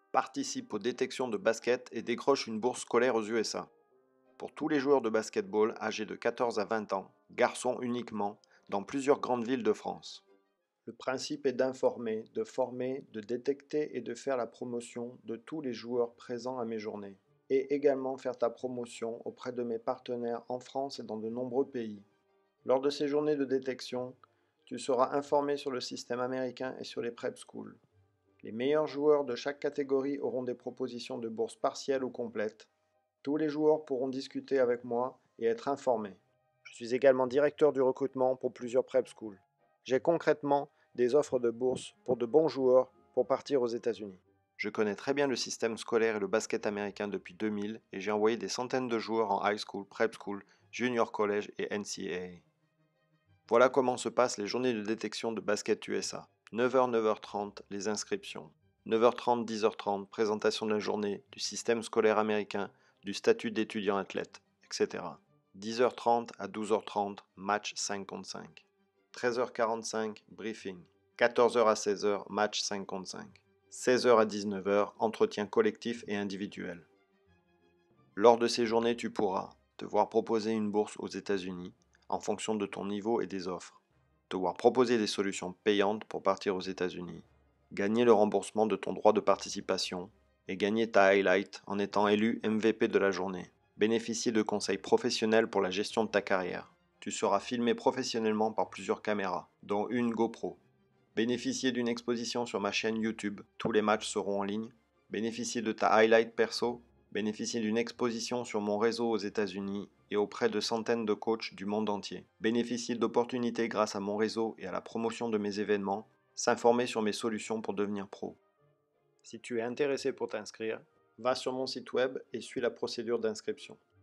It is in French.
Participe aux détections de basket et décroche une bourse scolaire aux USA. Pour tous les joueurs de basketball âgés de 14 à 20 ans, garçons uniquement, dans plusieurs grandes villes de France. Le principe est d'informer, de former, de détecter et de faire la promotion de tous les joueurs présents à mes journées. Et également faire ta promotion auprès de mes partenaires en France et dans de nombreux pays. Lors de ces journées de détection, tu seras informé sur le système américain et sur les prep schools. Les meilleurs joueurs de chaque catégorie auront des propositions de bourses partielles ou complètes. Tous les joueurs pourront discuter avec moi et être informés. Je suis également directeur du recrutement pour plusieurs prep schools. J'ai concrètement des offres de bourses pour de bons joueurs pour partir aux États-Unis. Je connais très bien le système scolaire et le basket américain depuis 2000 et j'ai envoyé des centaines de joueurs en high school, prep school, junior college et NCAA. Voilà comment se passent les journées de détection de basket USA. 9h, 9h30, les inscriptions. 9h30, 10h30, présentation de la journée, du système scolaire américain, du statut d'étudiant athlète, etc. 10h30 à 12h30, match 5 contre 5. 13h45, briefing. 14h à 16h, match 5 contre 5. 16h à 19h, entretien collectif et individuel. Lors de ces journées, tu pourras te voir proposer une bourse aux États-Unis en fonction de ton niveau et des offres, te voir proposer des solutions payantes pour partir aux États-Unis, gagner le remboursement de ton droit de participation et gagner ta highlight en étant élu MVP de la journée, bénéficier de conseils professionnels pour la gestion de ta carrière. Tu seras filmé professionnellement par plusieurs caméras, dont une GoPro. Bénéficier d'une exposition sur ma chaîne YouTube, tous les matchs seront en ligne. Bénéficier de ta highlight perso. Bénéficier d'une exposition sur mon réseau aux États-Unis et auprès de centaines de coachs du monde entier. Bénéficier d'opportunités grâce à mon réseau et à la promotion de mes événements. S'informer sur mes solutions pour devenir pro. Si tu es intéressé pour t'inscrire, va sur mon site web et suis la procédure d'inscription.